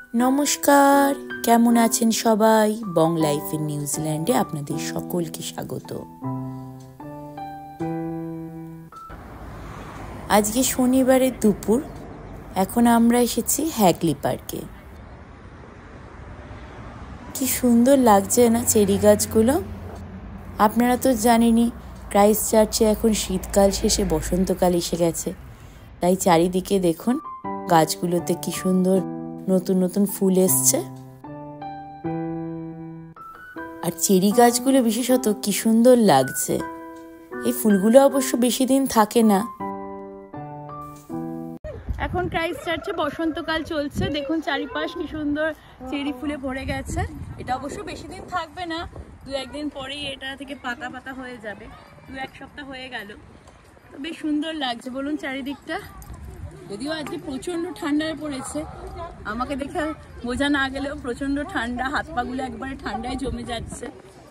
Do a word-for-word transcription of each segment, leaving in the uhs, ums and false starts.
নমস্কার, কেমন আছেন সবাই? বং লাইফ ইন নিউজিল্যান্ডে আপনাদের সকলকে স্বাগত। আজকে শনিবারের দুপুর, এখন আমরা এসেছি হ্যাগলি পার্কে। কি সুন্দর লাগছে না চেরি গাছগুলো। আপনারা তো জানেনই ক্রাইস্ট চার্চে এখন শীতকাল শেষে বসন্তকাল এসে গেছে, তাই চারিদিকে দেখুন গাছগুলোতে কি সুন্দর নতুন নতুন ফুল এসছে। আর চেরি গাছগুলো বিশেষত কি সুন্দর লাগছে। এই ফুলগুলো অবশ্য বেশি দিন থাকে না। এখন ক্রাইস্ট চার্চে বসন্তকাল চলছে, দেখুন চারিপাশ কি সুন্দর চেরি ফুলে ভরে গেছে। এটা অবশ্য বেশি দিন থাকবে না, দু একদিন পরেই এটা থেকে পাতা পাতা হয়ে যাবে। দু এক সপ্তাহ হয়ে গেল, তো বেশ সুন্দর লাগছে বলুন চারিদিকটা। যদিও আজকে প্রচন্ড ঠান্ডা পড়েছে, আমাকে দেখে বোঝা না গেলেও প্রচন্ড ঠান্ডা, হাত পাগুলো একবারে ঠান্ডায় জমে যাচ্ছে।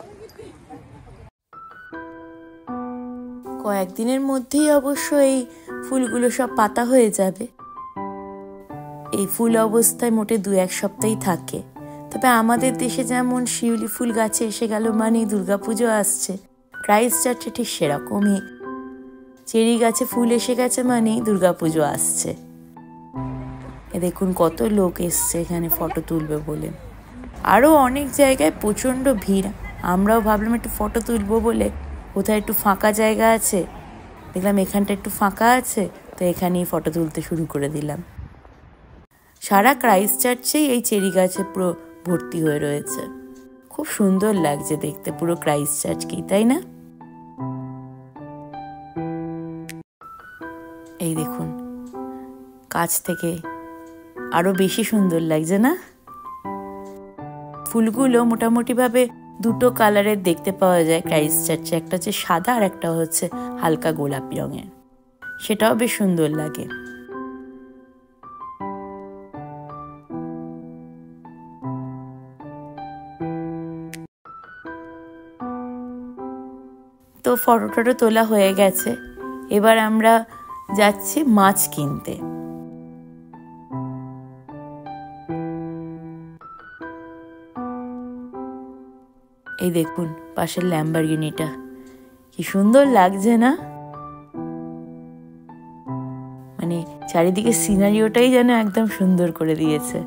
কয়েকদিনের মধ্যেই অবশ্য এই ফুলগুলো সব পাতা হয়ে যাবে। এই ফুল অবস্থায় মোটে দু এক সপ্তাহই থাকে। তবে আমাদের দেশে যেমন শিউলি ফুল গাছে এসে গেল মানেই দুর্গাপুজো আসছে, ক্রাইস্ট চার্চে ঠিক সেরকমই চেরি গাছে ফুল এসে গেছে মানেই দুর্গাপুজো আসছে। এ দেখুন কত লোক এসছে এখানে ফটো তুলবে বলে। আরও অনেক জায়গায় প্রচণ্ড ভিড়। আমরাও ভাবলাম একটু ফটো তুলবো বলে কোথায় একটু ফাঁকা জায়গা আছে, দেখলাম এখানটা একটু ফাঁকা আছে, তো এখানেই ফটো তুলতে শুরু করে দিলাম। সারা ক্রাইস্ট চার্চেই এই চেরি গাছে পুরো ভর্তি হয়ে রয়েছে। খুব সুন্দর লাগছে দেখতে পুরো ক্রাইস্ট চার্চকেই, তাই না? এই দেখুন কাছ থেকে আরো বেশি সুন্দর লাগছে না? ফুলগুলো মোটামুটি ভাবে দুটো কালারের দেখতে পাওয়া যায় ক্রাইস্ট চার্চে, একটা হচ্ছে সাদা আর একটা হচ্ছে হালকা গোলাপি রঙের। সেটাও বেশ সুন্দর লাগে। তো ফটো টটো তোলা হয়ে গেছে, এবার আমরা যাচ্ছি মাছ কিনতে। এই দেখুন পাশের ল্যাম্বরগিনিটা কি সুন্দর লাগছে না? মানে চারিদিকে সিনারিওটাই যেন একদম সুন্দর করে দিয়েছে।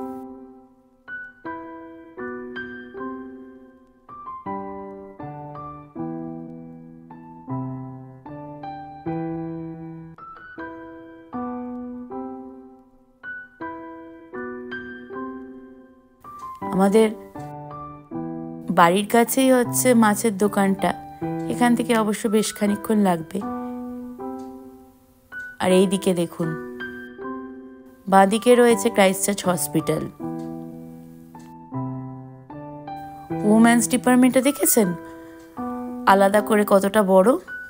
আমাদের বাড়ির কাছেই হচ্ছে মাছের দোকানটা, এখান থেকে অবশ্য বেশ খানিকক্ষণ লাগবে। আর এই দিকে দেখুন বাঁদিকে রয়েছে ক্রাইস্ট চার্চ হসপিটাল। ওমেন্স ডিপার্টমেন্টটা দেখেছেন আলাদা করে কতটা বড়।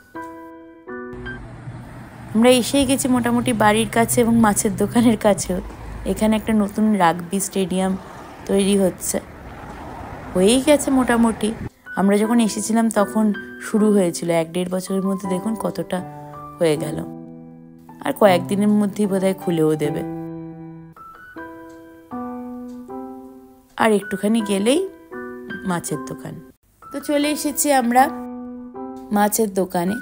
আমরা এসেই গেছি মোটামুটি বাড়ির কাছে এবং মাছের দোকানের কাছেও। এখানে একটা নতুন রাগবি স্টেডিয়াম তৈরি হচ্ছে, হয়েই গেছে মোটামুটি। আমরা যখন এসেছিলাম তখন শুরু হয়েছিল, এক দেড় বছরের মধ্যে দেখুন কতটা হয়ে গেল। আর কয়েকদিনের মধ্যেই বোধহয় খুলেও দেবে। আর একটুখানি গেলেই মাছের দোকান। তো চলে এসেছি আমরা মাছের দোকানে।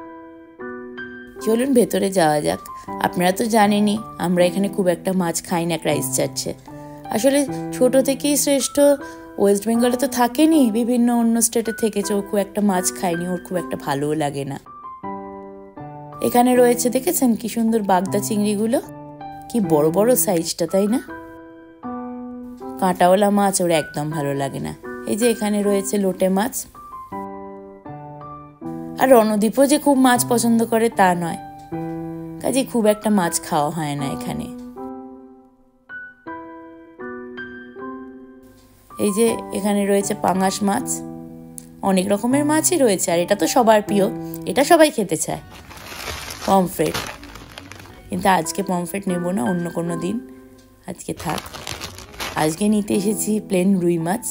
চলুন ভেতরে যাওয়া যাক। আপনারা তো জানেনই আমরা এখানে খুব একটা মাছ খাই না ক্রাইস্ট চার্চে। আসলে ছোট থেকেই শ্রেষ্ঠ ওয়েস্ট বেঙ্গলে তো থাকেনি, বিভিন্ন অন্য স্টেটে থেকেছে, ও খুব একটা মাছ খায়নি, ওর খুব একটা ভালোও লাগে না। এখানে রয়েছে দেখেছেন কি সুন্দর বাগদা চিংড়িগুলো, কি বড় বড় সাইজটা, তাই না? কাঁটাওয়ালা মাছ ওর একদম ভালো লাগে না। এই যে এখানে রয়েছে লোটে মাছ। আর রণদীপও যে খুব মাছ পছন্দ করে তা নয়, কাজে খুব একটা মাছ খাওয়া হয় না এখানে। এই যে এখানে রয়েছে পাঙাশ মাছ, অনেক রকমের মাছই রয়েছে। আর এটা তো সবার প্রিয়, এটা সবাই খেতে চায়, পমফ্রেট। কিন্তু আজকে পমফ্রেট নেব না, অন্য কোনো দিন, আজকে থাক। আজকে নিতে এসেছি প্লেন রুই মাছ।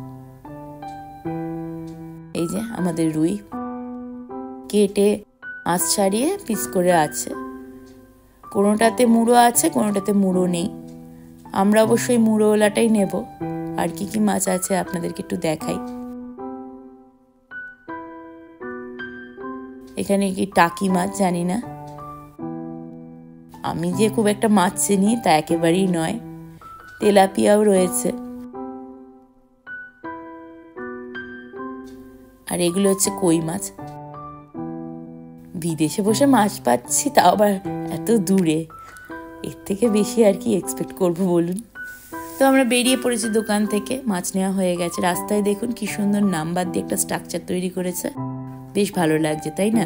এই যে আমাদের রুই কেটে আঁশ ছাড়িয়ে পিস করে আছে, কোনোটাতে মুড়ো আছে কোনোটাতে মুড়ো নেই। আমরা অবশ্যই মুড়োওয়ালাটাই নেব। আর কি কি মাছ আছে আপনাদেরকে একটু দেখাই। এখানে কি টাকি মাছ জানি না, আমি যে খুব একটা মাছ চিনি তা একেবারেই নয়। তেলাপিয়াও রয়েছে। আর এগুলো হচ্ছে কই মাছ। বিদেশে বসে মাছ পাচ্ছি, তাও আবার এত দূরে, এর থেকে বেশি আর কি এক্সপেক্ট করবো বলুন। তো আমরা বেরিয়ে পড়েছি দোকান থেকে, মাছ নেওয়া হয়ে গেছে। রাস্তায় দেখুন কি সুন্দর নাম্বার দিয়ে একটা স্ট্রাকচার তৈরি করেছে, বেশ ভালো লাগছে তাই না?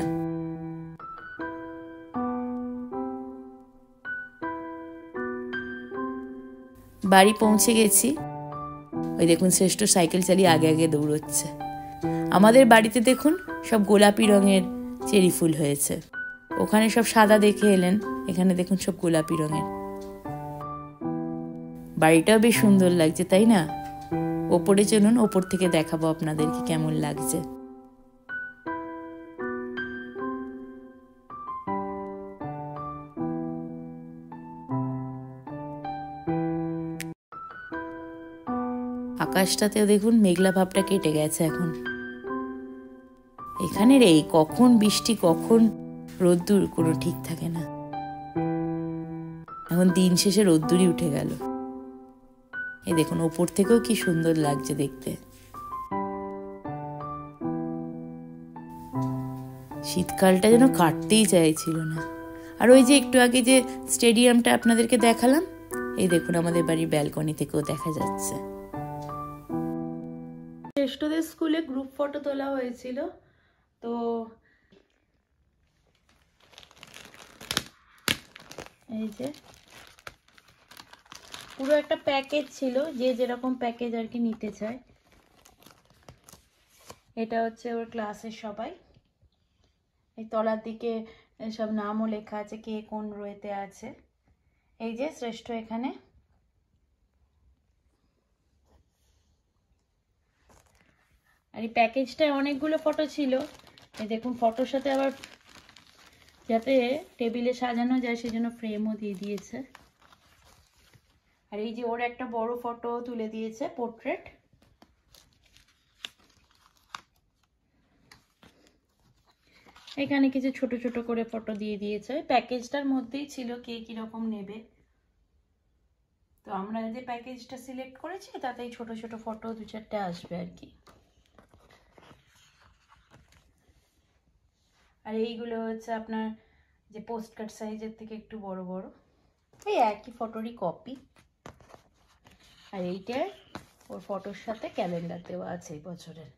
বাড়ি পৌঁছে গেছি। ওই দেখুন শ্রেষ্ঠ সাইকেল চালিয়ে আগে আগে দৌড়চ্ছে। আমাদের বাড়িতে দেখুন সব গোলাপি রঙের চেরি ফুল হয়েছে, ওখানে সব সাদা দেখে এলেন, এখানে দেখুন সব গোলাপি রঙের। বাড়িটাও বেশ সুন্দর লাগছে তাই না? ওপরে চলুন, ওপর থেকে দেখাবো আপনাদেরকে কেমন লাগছে। আকাশটাতেও দেখুন মেঘলা ভাবটা কেটে গেছে এখন। এখানে রে কখন বৃষ্টি কখন রোদ্দুর কোনো ঠিক থাকে না। এখন দিন শেষে রোদ্দুরই উঠে গেল। এই দেখুন ওপর থেকেও কি সুন্দর লাগছে দেখতে। শীতকালটা যেন কাটতেই চাইছিল না। আর ওই যে একটু আগে যে স্টেডিয়ামটা আপনাদেরকে দেখালাম, এই দেখুন আমাদের বাড়ির ব্যালকনি থেকেও দেখা যাচ্ছে। শ্রেষ্ঠদের স্কুলে গ্রুপ ফটো তোলা হয়েছিল, তো এই যে পুরো একটা প্যাকেজ ছিল, যে যেরকম প্যাকেজ আর কি নিতে চায়। এটা হচ্ছে ওর ক্লাসের সবাই। এই তলার দিকে সব নামও লেখা আছে, কে কোন রোতে আছে। এই যে শ্রেষ্ঠ এখানে। আর এই প্যাকেজটায় অনেকগুলো ফটো ছিল। এই দেখুন ফটোর সাথে আবার যাতে টেবিলে সাজানো যায় সেজন্য ফ্রেমও দিয়ে দিয়েছে। আর এই যে ওর একটা বড় ফটো তুলে দিয়েছে, পোর্ট্রেট। এখানে কিছু ছোট ছোট করে ফটো দিয়ে দিয়েছে। প্যাকেজটার মধ্যেই ছিল কে কিরকম নেবে। তো আমরা যে প্যাকেজটা সিলেক্ট করেছি তাতেই ছোট ছোট ফটো দু চারটে আসবে আর কি। আর এইগুলো হচ্ছে আপনার যে পোস্ট কার্ড সাইজের থেকে একটু বড় বড়, এই একই ফটোরই কপি। আর এইটা ওর ফটোর সাথে ক্যালেন্ডার দেওয়া আছে এই বছরের।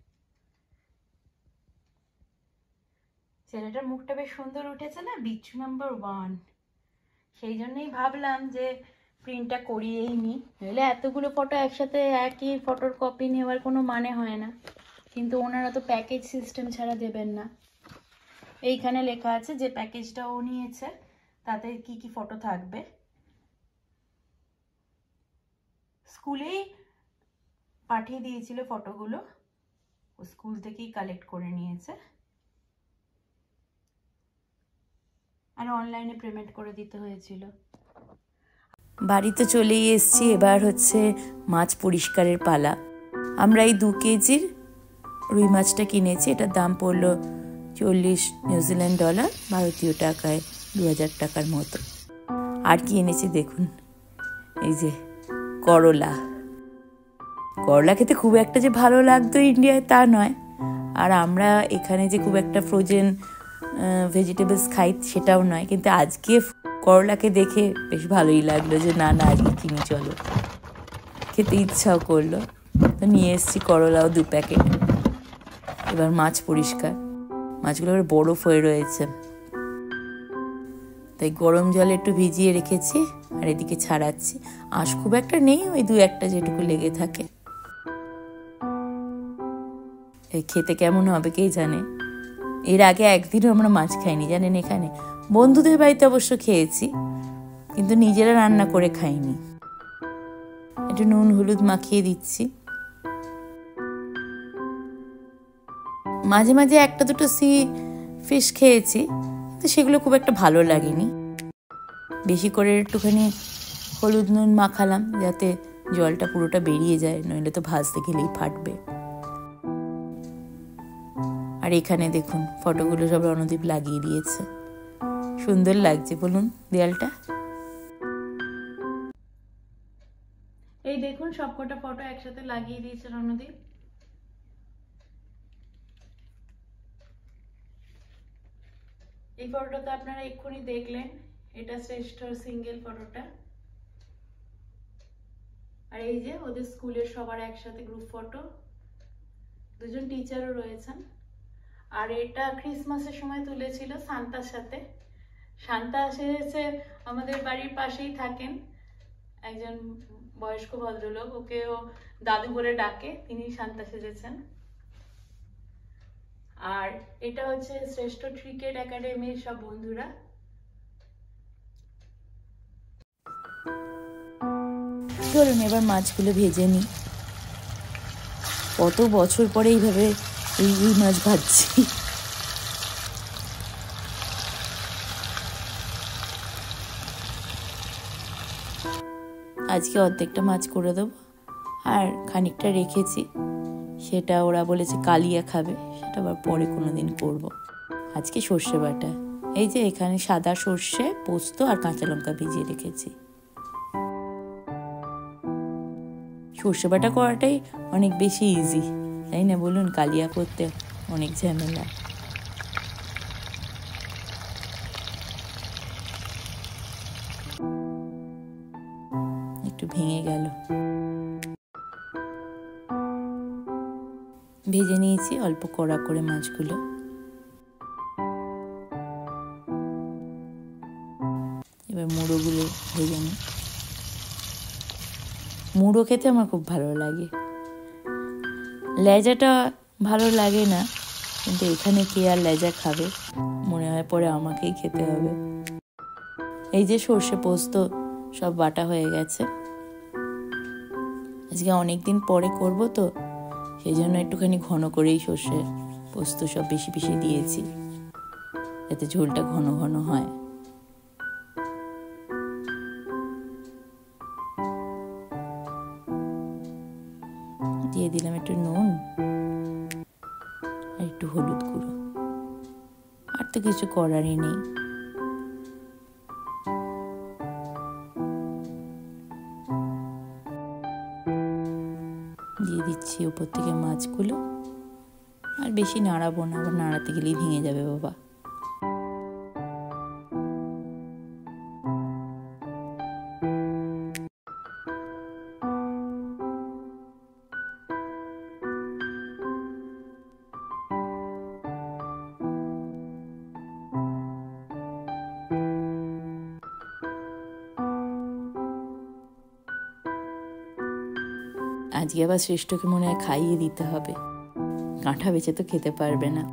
ছেলেটার মুখটা বেশ সুন্দর উঠেছে না, বিচ্ছু নাম্বার ওয়ান। সেই জন্যই ভাবলাম যে প্রিন্টটা করিয়েই নি, নইলে এতগুলো ফটো একসাথে একই ফটোর কপি নেওয়ার কোনো মানে হয় না। কিন্তু ওনারা তো প্যাকেজ সিস্টেম ছাড়া দেবেন না। এইখানে লেখা আছে যে প্যাকেজটা ও নিয়েছে তাতে কি কি ফটো থাকবে। স্কুলেই পাঠিয়ে দিয়েছিল ফটোগুলো, ও স্কুল থেকেই কালেক্ট করে নিয়েছে। আর অনলাইনে পেমেন্ট করে দিতে হয়েছিল। বাড়িতে চলেই এসছি, এবার হচ্ছে মাছ পরিষ্কারের পালা। আমরা এই দু কেজির রুই মাছটা কিনেছি, এটার দাম পড়লো চল্লিশ নিউজিল্যান্ড ডলার, ভারতীয় টাকায় দু হাজার টাকার মতো। আর কি এনেছি দেখুন, এই যে করলা। করলা খেতে খুব একটা যে ভালো লাগতো ইন্ডিয়ায় তা নয়, আর আমরা এখানে যে খুব একটা ফ্রোজেন ভেজিটেবলস খাই সেটাও নয়, কিন্তু আজকে করলাকে দেখে বেশ ভালোই লাগলো যে না না আজকে কিনে চলো, খেতে ইচ্ছাও করলো। তো নিয়ে এসেছি করলাও দু প্যাকেট। এবার মাছ পরিষ্কার, মাছগুলো বরফ হয়ে রয়েছে তাই গরম জলে একটু ভিজিয়ে রেখেছি, আর এদিকে ছাড়াচ্ছি। আঁশ খুব একটা নেই, ওই দু একটা যেটুকু লেগে থাকে। খেতে কেমন হবে কে জানে। এর আগে একদিনও আমরা মাছ খাইনি জানেন এখানে। বন্ধুদের বাড়িতে অবশ্য খেয়েছি, কিন্তু নিজেরা রান্না করে খাইনি। একটু নুন হলুদ মাখিয়ে দিচ্ছি। মাঝে মাঝে একটা দুটো সি ফিশ খেয়েছি, কিন্তু সেগুলো খুব একটা ভালো লাগেনি। বেশি করে একটুখানি হলুদ নুন মাখালাম যাতে জলটা পুরোটা বেরিয়ে যায়, নইলে তো ভাজতে গেলেই ফাটবে। আর এখানে দেখুন ফটোগুলো সব রণদীপ লাগিয়ে দিয়েছে, সুন্দর লাগছে বলুন দেয়ালটা। এই দেখুন সবকটা ফটো একসাথে লাগিয়ে দিয়েছে রণদীপ। এই ফটোটা তো আপনারা এক্ষুনি দেখলেন, এটা শ্রেষ্ঠ সিঙ্গেল ফটোটা। আর এই যে ওদের স্কুলের সবার একসাথে গ্রুপ ফটো, দুজন টিচারও রয়েছেন। আর এটা ক্রিসমাসের সময় তুলেছিল সান্তার সাথে। সান্তা এসেছে আমাদের বাড়ির পাশেই থাকেন, একজন বয়স্ক ভদ্রলোক, ওকেও দাদু বলে ডাকে, তিনি সান্তা সেজেছেন। আর এটা হচ্ছে শ্রেষ্ঠ ক্রিকেট একাডেমির সব বন্ধুরা। চলুন এবার মাছগুলো ভেজে নিই। কত বছর পরে এইভাবে এই রুই মাছ ভাজছি। আজকে অর্ধেকটা মাছ করে দেবো, আর খানিকটা রেখেছি, সেটা ওরা বলেছে কালিয়া খাবে, সেটা আবার পরে কোনো দিন করবো। আজকে সর্ষে বাটা, এই যে এখানে সাদা সর্ষে, পোস্ত আর কাঁচা লঙ্কা ভিজিয়ে রেখেছি। সর্ষে বাটা করাটাই অনেক বেশি ইজি, তাই না বলুন? কালিয়া করতে অনেক ঝামেলা। একটু ভেঙে গেল। ভেজে নিয়েছি অল্প কড়া করে মাছগুলো। এবার মুড়োগুলো ভেজে নিই। মুড়ো খেতে আমার খুব ভালো লাগে, লেজাটা ভালো লাগে না, কিন্তু এখানে কে আর লেজা খাবে, মনে হয় পরে আমাকেই খেতে হবে। এই যে সর্ষে পোস্ত সব বাটা হয়ে গেছে। আজকে অনেকদিন পরে করব তো, সেই জন্য একটুখানি ঘন করেই সর্ষে পোস্ত সব বেশি বেশি দিয়েছি, যাতে ঝোলটা ঘন ঘন হয়। দিয়ে দিলাম একটু নুন আর একটু হলুদ গুঁড়ো, আর তো কিছু করারই নেই। দিয়ে দিচ্ছি উপর থেকে মাছগুলো, আর বেশি নাড়াবো না, আবার নাড়াতে গেলেই ভেঙে যাবে বাবা। আজকে আবার শ্রেষ্ঠকে মনে হয় খাইয়ে দিতে হবে, কাঁঠা বেছে তো খেতে পারবে না।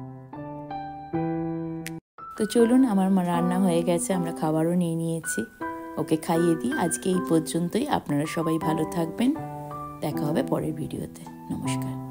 তো চলুন, আমার মা রান্না হয়ে গেছে, আমরা খাবারও নিয়ে নিয়েছি, ওকে খাইয়ে দিই। আজকে এই পর্যন্তই। আপনারা সবাই ভালো থাকবেন, দেখা হবে পরের ভিডিওতে। নমস্কার।